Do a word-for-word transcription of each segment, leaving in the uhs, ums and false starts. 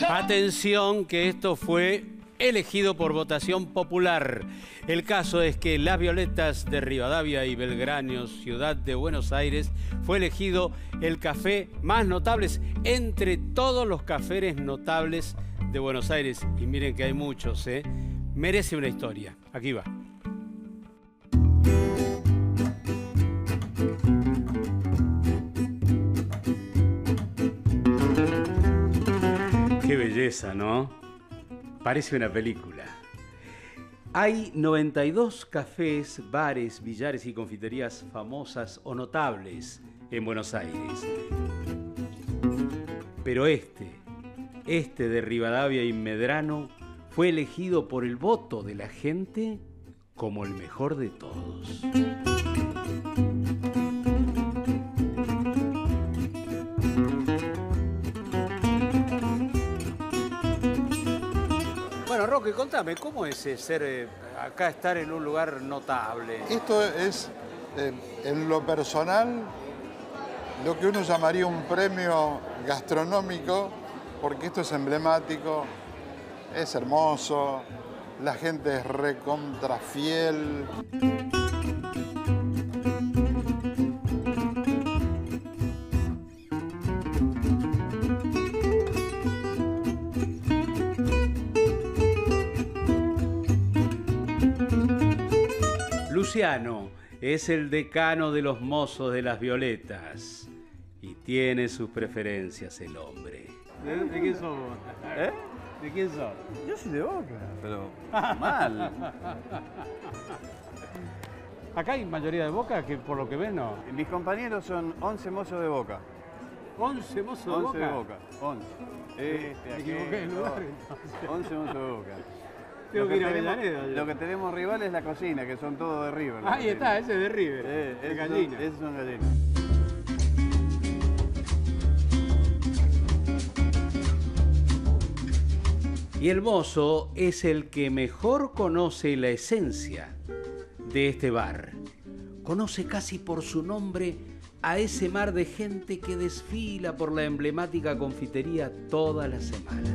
Atención, que esto fue elegido por votación popular. El caso es que Las Violetas de Rivadavia y Belgrano, ciudad de Buenos Aires, fue elegido el café más notable entre todos los cafés notables de Buenos Aires. Y miren que hay muchos, ¿eh? Merece una historia. Aquí va. Qué belleza, ¿no? Parece una película. Hay noventa y dos cafés, bares, billares y confiterías famosas o notables en Buenos Aires. Pero este, este de Rivadavia y Medrano, fue elegido por el voto de la gente como el mejor de todos. Bueno, Roque, contame, ¿cómo es ser eh, acá, estar en un lugar notable? Esto es, eh, en lo personal, lo que uno llamaría un premio gastronómico, porque esto es emblemático, es hermoso, la gente es recontra fiel. Luciano es el decano de los mozos de Las Violetas y tiene sus preferencias el hombre. ¿De, de quién sos vos? ¿Eh? ¿De quién sos? Yo soy de Boca, pero mal. Acá hay mayoría de Boca, que por lo que ven no. Mis compañeros son once mozos de Boca. ¿once mozos de Boca? once de Boca, once. Este, Me equivoqué del lugar, entonces. once mozos de Boca. Tengo Lo que ir que, a tenemos, Avellaneda, lo que tenemos rival es la cocina, que son todos de River. Ahí está, ese es de River. Eh, de esos gallina. Son, esos son gallinas. Y el mozo es el que mejor conoce la esencia de este bar. Conoce casi por su nombre a ese mar de gente que desfila por la emblemática confitería todas las semanas.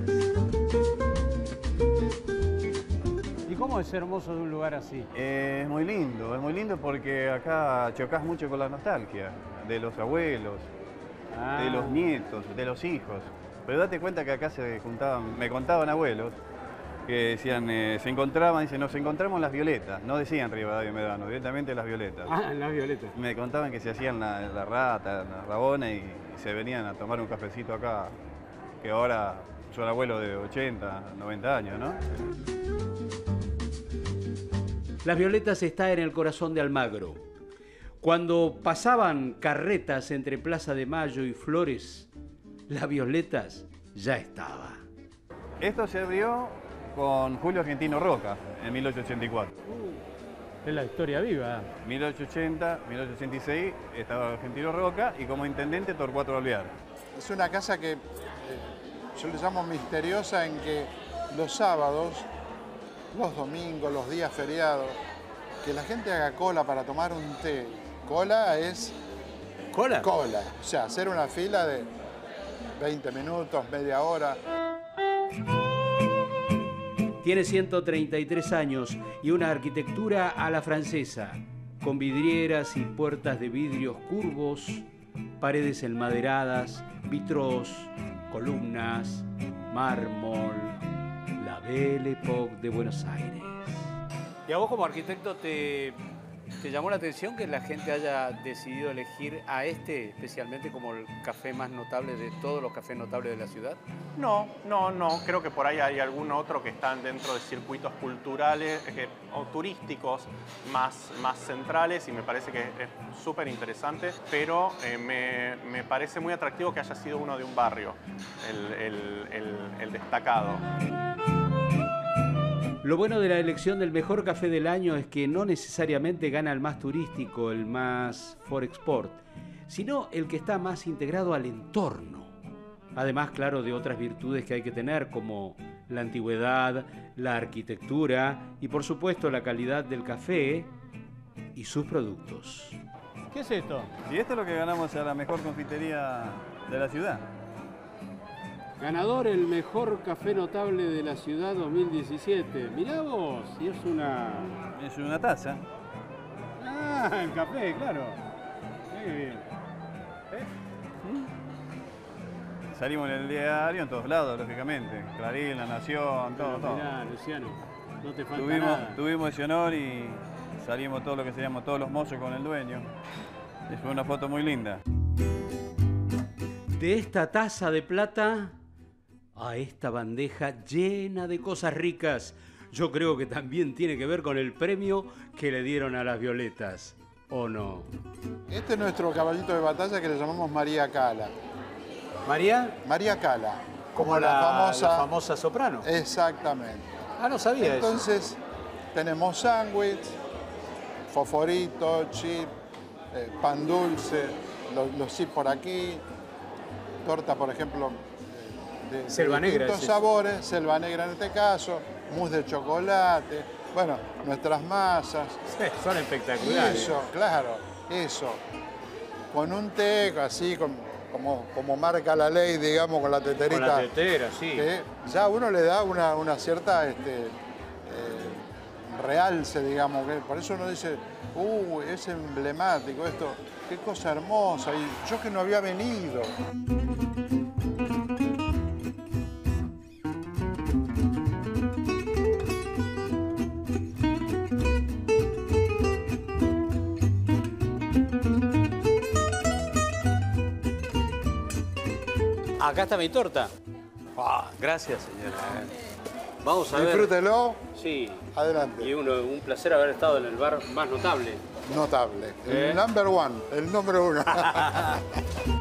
¿Y cómo es hermoso de un lugar así? Eh, es muy lindo, es muy lindo porque acá chocás mucho con la nostalgia de los abuelos, Ah. de los nietos, de los hijos. Pero date cuenta que acá se juntaban, me contaban abuelos, que decían, eh, se encontraban, dicen, nos encontramos Las Violetas, no decían Rivadavia y Medrano, directamente Las Violetas. Ah, Las Violetas. Me contaban que se hacían la, la rata, la rabona y, y se venían a tomar un cafecito acá, que ahora son abuelos de ochenta, noventa años, ¿no? Las Violetas está en el corazón de Almagro. Cuando pasaban carretas entre Plaza de Mayo y Flores, Las Violetas ya estaba. Esto se abrió con Julio Argentino Roca en mil ochocientos ochenta y cuatro. Es la historia viva. mil ochocientos ochenta, mil ochocientos ochenta y seis estaba Argentino Roca y como intendente Torcuato Alvear. Es una casa que eh, yo le llamo misteriosa, en que los sábados, los domingos, los días feriados, que la gente haga cola para tomar un té. Cola es ¿Cola? cola, o sea, hacer una fila de veinte minutos, media hora. Tiene ciento treinta y tres años y una arquitectura a la francesa, con vidrieras y puertas de vidrios curvos, paredes enmaderadas, vitrós, columnas, mármol, la Belle Époque de Buenos Aires. ¿Y a vos como arquitecto te, te llamó la atención que la gente haya decidido elegir a este especialmente como el café más notable de todos los cafés notables de la ciudad? No, no, no. Creo que por ahí hay algún otro que están dentro de circuitos culturales eh, o turísticos más, más centrales y me parece que es súper interesante, pero eh, me, me parece muy atractivo que haya sido uno de un barrio, el, el, el, el destacado. Lo bueno de la elección del mejor café del año es que no necesariamente gana el más turístico, el más for export, sino el que está más integrado al entorno. Además, claro, de otras virtudes que hay que tener, como la antigüedad, la arquitectura y, por supuesto, la calidad del café y sus productos. ¿Qué es esto? Y esto es lo que ganamos a la mejor confitería de la ciudad. Ganador el mejor café notable de la ciudad dos mil diecisiete. Mirá vos, y es una... Es una taza. Ah, el café, claro. Muy bien. ¿Eh? Salimos en el diario, en todos lados, lógicamente. Clarín, La Nación, todo, Pero todo. mirá, Luciano, no te falta Tuvimos, nada. tuvimos ese honor y salimos todo lo que seríamos todos los mozos con el dueño. Y fue una foto muy linda. De esta taza de plata a esta bandeja llena de cosas ricas, yo creo que también tiene que ver con el premio que le dieron a las violetas, ¿o no? Este es nuestro caballito de batalla que le llamamos María Cala. ¿María? María Cala. Como la, famosa... la famosa soprano. Exactamente. Ah, no sabía Entonces, eso. tenemos sándwich, fosforito, chip, eh, pan dulce, los, los chips por aquí, torta, por ejemplo, de, de Selva negra. distintos sabores, selva negra en este caso, mousse de chocolate, bueno, nuestras masas. Sí, son espectaculares. Eso, claro, eso. Con un té así, con, como, como marca la ley, digamos, con la teterita. Con la tetera, sí. Que ya uno le da una, una cierta este, eh, realce, digamos. Que por eso uno dice, uh, es emblemático esto, qué cosa hermosa. Y yo que no había venido. Acá está mi torta. Ah, gracias, señora. Vamos a ver. Disfrútelo. Sí. Adelante. Y uno, un placer haber estado en el bar más notable. Notable. ¿Eh? El number one, el número uno.